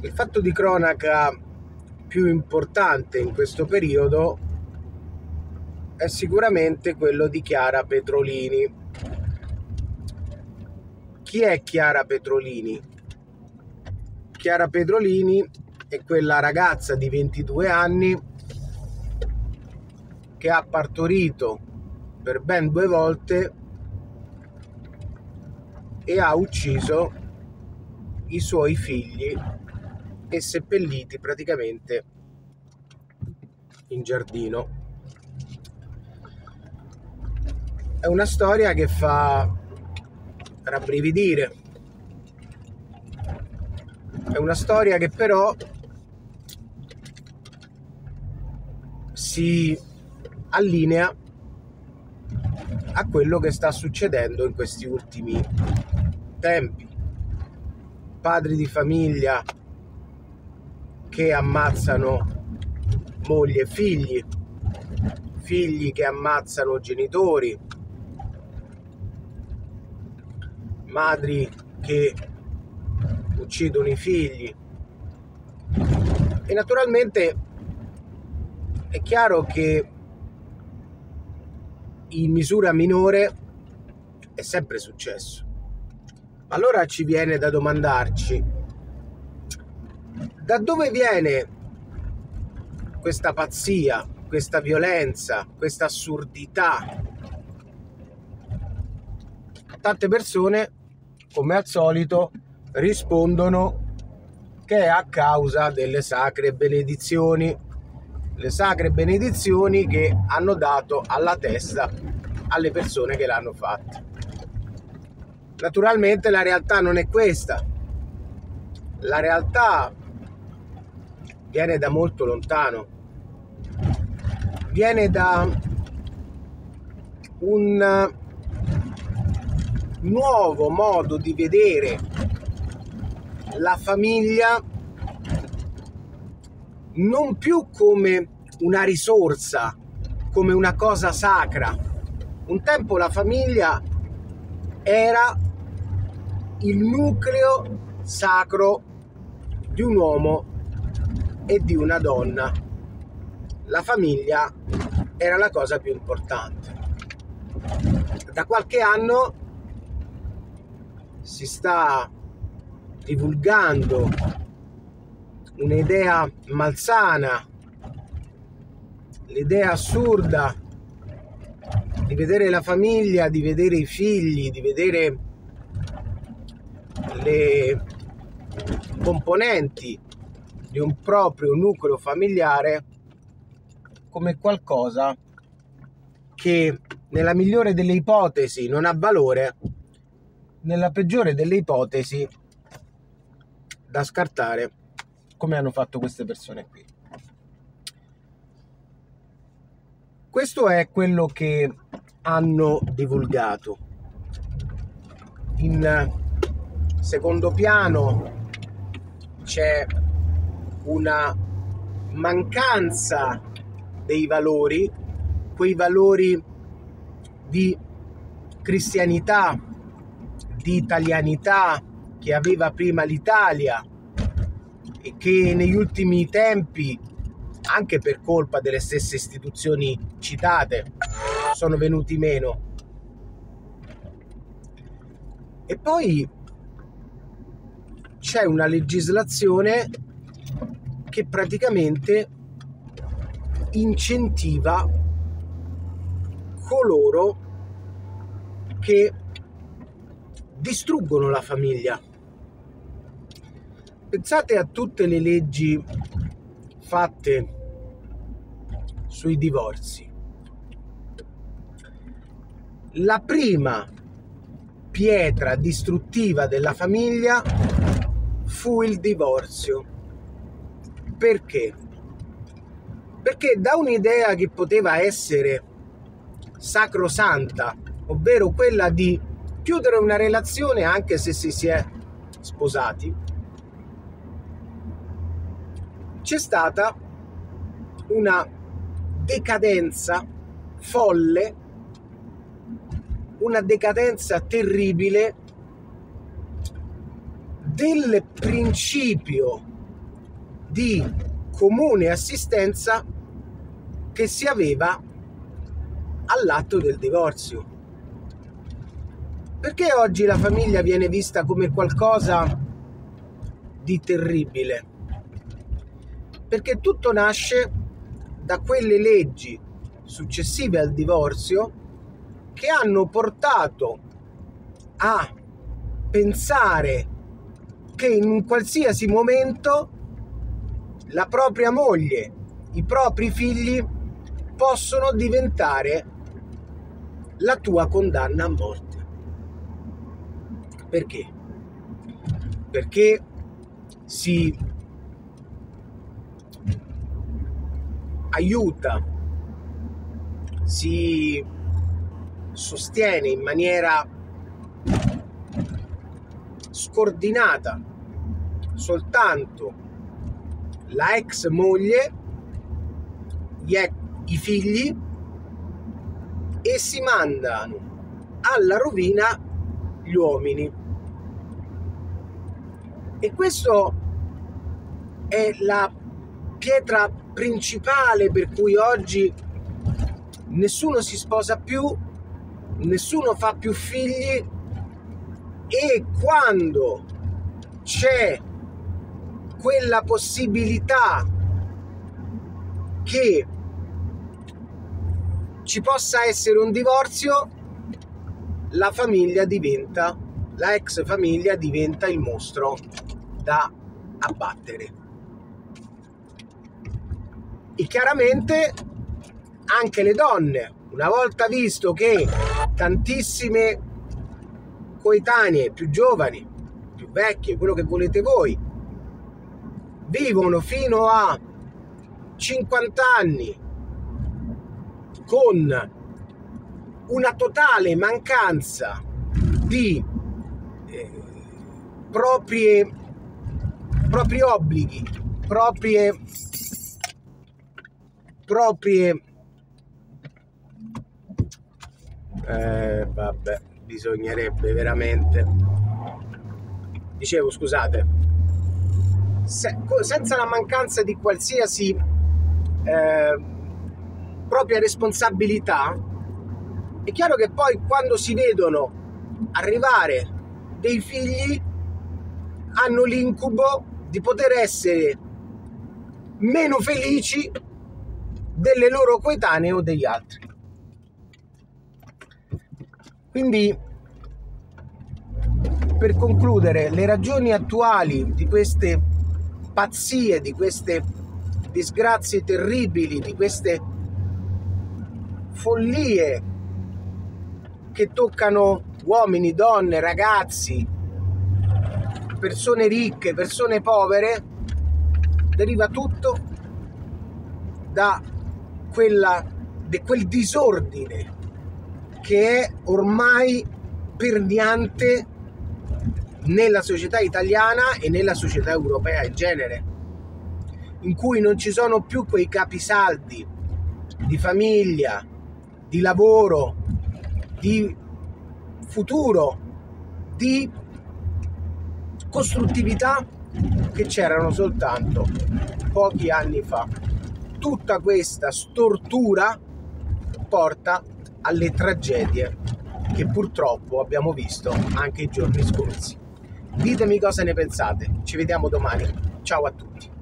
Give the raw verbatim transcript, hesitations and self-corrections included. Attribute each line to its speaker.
Speaker 1: Il fatto di cronaca più importante in questo periodo è sicuramente quello di Chiara Petrolini. Chi è Chiara Petrolini? Chiara Petrolini è quella ragazza di ventidue anni che ha partorito per ben due volte e ha ucciso i suoi figli e seppelliti praticamente in giardino. È una storia che fa rabbrividire, è una storia che però si allinea a quello che sta succedendo in questi ultimi tempi. Padri di famiglia che ammazzano mogli e figli, figli che ammazzano genitori, madri che uccidono i figli. E naturalmente è chiaro che in misura minore è sempre successo. Allora ci viene da domandarci: da dove viene questa pazzia, questa violenza, questa assurdità? Tante persone, come al solito, rispondono che è a causa delle sacre benedizioni, le sacre benedizioni che hanno dato alla testa alle persone che l'hanno fatta. Naturalmente la realtà non è questa. La realtà viene da molto lontano, viene da un nuovo modo di vedere la famiglia non più come una risorsa, come una cosa sacra. Un tempo la famiglia era il nucleo sacro di un uomo e di una donna. La famiglia era la cosa più importante. Da qualche anno si sta divulgando un'idea malsana, l'idea assurda di vedere la famiglia, di vedere i figli, di vedere le componenti di un proprio nucleo familiare come qualcosa che nella migliore delle ipotesi non ha valore, nella peggiore delle ipotesi da scartare, come hanno fatto queste persone qui. Questo è quello che hanno divulgato. In secondo piano c'è una mancanza dei valori, quei valori di cristianità, di italianità che aveva prima l'Italia e che negli ultimi tempi, anche per colpa delle stesse istituzioni citate, sono venuti meno. E poi c'è una legislazione che praticamente incentiva coloro che distruggono la famiglia. Pensate a tutte le leggi fatte sui divorzi. La prima pietra distruttiva della famiglia fu il divorzio. Perché? Perché da un'idea che poteva essere sacrosanta, ovvero quella di chiudere una relazione anche se si, si è sposati, c'è stata una decadenza folle, una decadenza terribile del principio di comune assistenza che si aveva all'atto del divorzio. Perché oggi la famiglia viene vista come qualcosa di terribile? Perché tutto nasce da quelle leggi successive al divorzio che hanno portato a pensare che in un qualsiasi momento la propria moglie, i propri figli possono diventare la tua condanna a morte. Perché? Perché si aiuta, si sostiene in maniera scordinata soltanto la ex moglie, gli ex, i figli, e si mandano alla rovina gli uomini. E questo è la pietra principale per cui oggi nessuno si sposa più, nessuno fa più figli, e quando c'è quella possibilità che ci possa essere un divorzio, la famiglia diventa, la ex famiglia diventa il mostro da abbattere. E chiaramente anche le donne, una volta visto che tantissime coetanee, più giovani, più vecchie, quello che volete voi, vivono fino a cinquanta anni con una totale mancanza di eh, proprie, propri obblighi, proprie, proprie eh, vabbè, bisognerebbe veramente, dicevo, scusate, se, senza la mancanza di qualsiasi eh, propria responsabilità, è chiaro che poi quando si vedono arrivare dei figli hanno l'incubo di poter essere meno felici delle loro coetanee o degli altri. Quindi, per concludere, le ragioni attuali di queste pazzie, di queste disgrazie terribili, di queste follie che toccano uomini, donne, ragazzi, persone ricche, persone povere, deriva tutto da quella, di quel disordine che è ormai permeante nella società italiana e nella società europea in genere, in cui non ci sono più quei capisaldi di famiglia, di lavoro, di futuro, di costruttività che c'erano soltanto pochi anni fa. Tutta questa stortura porta alle tragedie che purtroppo abbiamo visto anche i giorni scorsi. Ditemi cosa ne pensate, ci vediamo domani, ciao a tutti.